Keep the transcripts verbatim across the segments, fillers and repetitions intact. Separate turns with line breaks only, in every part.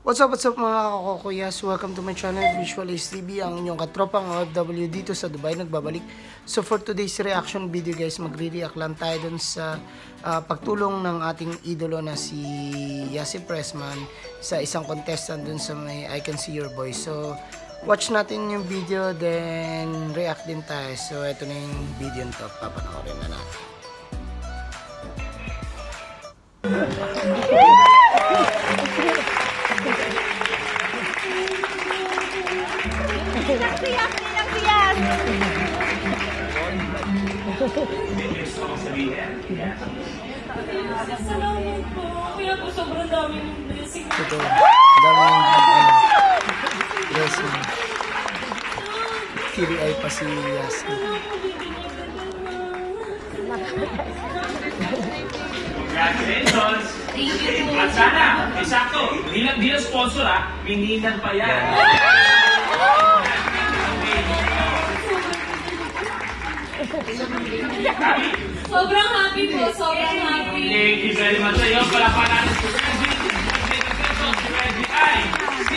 What's up, what's up mga kakokuyas? Welcome to my channel, Visual Ace T V, ang inyong katropang O F W dito sa Dubai, nagbabalik. So for today's reaction video guys, magre-react lang tayo dun sa uh, pagtulong ng ating idolo na si Yassi Pressman sa isang contestant dun sa may I Can See Your Voice. So watch natin yung video, then react din tayo. So ito na yung video nito, papanoorin na natin.
Tiyak, tiyak, tiyak!
Salamat po. Kaya po sobrang dami ng blessing.
Ito, dami yung ano, blessing. Kiri-ay pa si Yassi.
Congratulations! At sana, eksakto, di lang, di lang sponsor ha, mininan pa yan.
Sobrang happy po, sobrang happy.
Thank you very much. So, yung pala pa natin si Reggie. Si Reggie ay si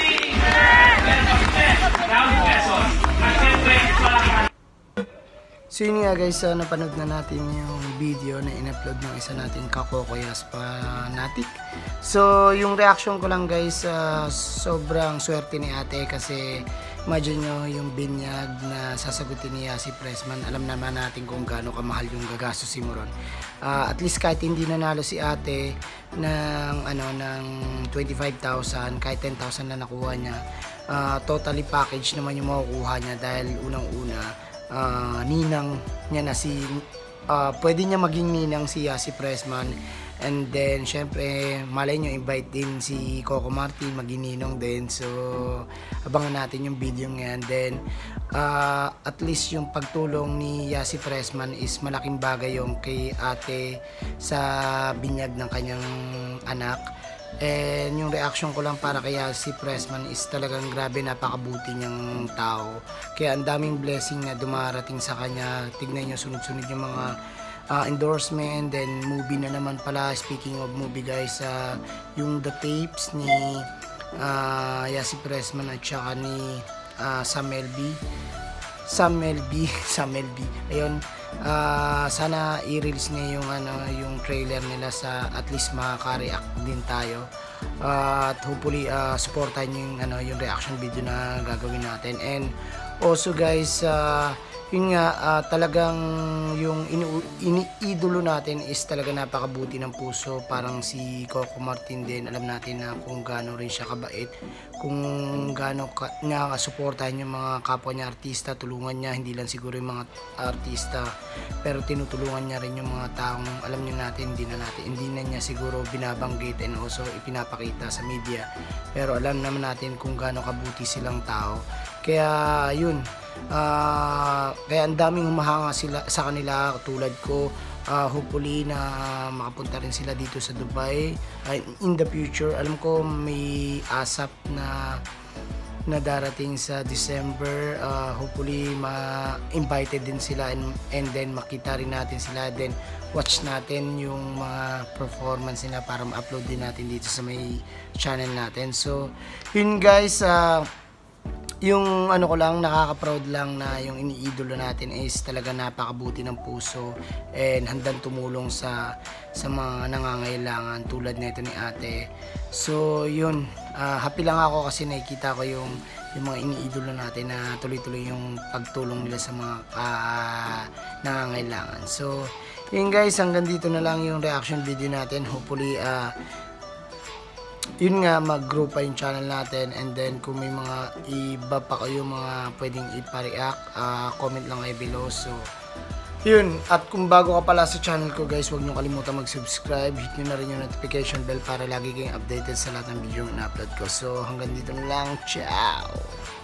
Reggie pesos. At siyempre, pala pa.
So yun nga guys, uh, napanood na natin yung video na in-upload ng isa nating kakokuyas fanatic. So yung reaction ko lang guys, uh, sobrang swerte ni ate kasi imagine nyo yung binyag na sasagutin ni Yassi Pressman. Alam naman natin kung gaano kamahal yung gagastusin mo ron. Uh, at least kahit hindi nanalo si ate ng, ano, ng twenty-five thousand, kahit ten thousand na nakuha niya, uh, totally package naman yung makukuha niya dahil unang-una Uh, ninang niya na si uh, pwede niya maging ninang si Yassi Pressman, and then syempre malay nyo invite din si Coco Martin maging ninong din. So abangan natin yung video ngayon. Then uh, at least yung pagtulong ni Yassi Pressman is malaking bagay yung kay ate sa binyag ng kanyang anak. And yung reaction ko lang para kay Yassi Pressman is talagang grabe, napakabuti niyang tao. Kaya ang daming blessing na dumarating sa kanya. Tignan niyo, sunod-sunod yung mga uh, endorsement. Then movie na naman pala. Speaking of movie guys, uh, yung The Tapes ni uh, Yassi Pressman at saka ni uh, Sam Melby. Sam Melby, Sam Melby. Ayun, uh, sana i-release niya yung ano, yung trailer nila sa at least makaka-react din tayo. Uh, at hopefully uh, supportan niyo yung ano, yung reaction video na gagawin natin. And also guys, uh, yun nga, uh, talagang yung iniidolo natin is talaga napakabuti ng puso. Parang si Coco Martin din, alam natin na kung gaano rin siya kabait, kung gaano ka, niya kasuportahan yung mga kapwa niya artista, tulungan niya, hindi lang siguro yung mga artista, pero tinutulungan niya rin yung mga taong alam niyo natin, hindi na natin, hindi na niya siguro binabanggit and also ipinapakita sa media, pero alam naman natin kung gaano kabuti silang tao. Kaya yun, uh, kaya ang daming humahanga sila sa kanila tulad ko. Uh, hopefully na makapunta rin sila dito sa Dubai uh, in the future. Alam ko may ASAP na na darating sa December. Uh, hopefully ma-invited din sila, and, and then makita rin natin sila, then watch natin yung mga performance nila para ma-upload din natin dito sa may channel natin. So yun guys, uh, yung ano ko lang, nakaka-proud lang na yung iniidolo natin is talaga napakabuti ng puso and handang tumulong sa sa mga nangangailangan tulad nito ni ate. So yun, uh, happy lang ako kasi nakikita ko yung yung mga iniidolo natin na tuloy-tuloy yung pagtulong nila sa mga uh, nangangailangan. So yun guys, hanggang dito na lang yung reaction video natin. Hopefully uh, yun nga, mag-grow pa yung channel natin, and then kung may mga iba pa kayo mga pwedeng ipa-react, uh, comment lang kayo below. So yun, at kung bago ka pala sa channel ko guys, huwag nyo kalimutan mag-subscribe, hit nyo na rin yung notification bell para lagi kayong updated sa lahat ng video na upload ko. So hanggang dito na lang, ciao!